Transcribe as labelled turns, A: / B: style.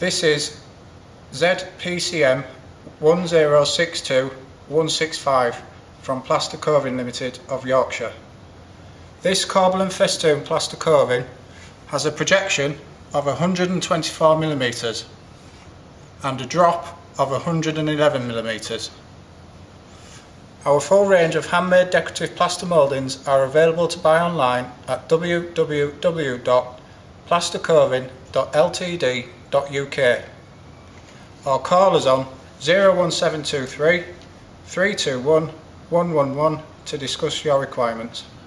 A: This is ZPCM 1062165 from Plaster Coving Limited of Yorkshire. This Corbel Festoon Plaster Coving has a projection of 124mm and a drop of 111mm. Our full range of handmade decorative plaster mouldings are available to buy online at www.plastercoving.ltd.uk or call us on 01723 321 111 to discuss your requirements.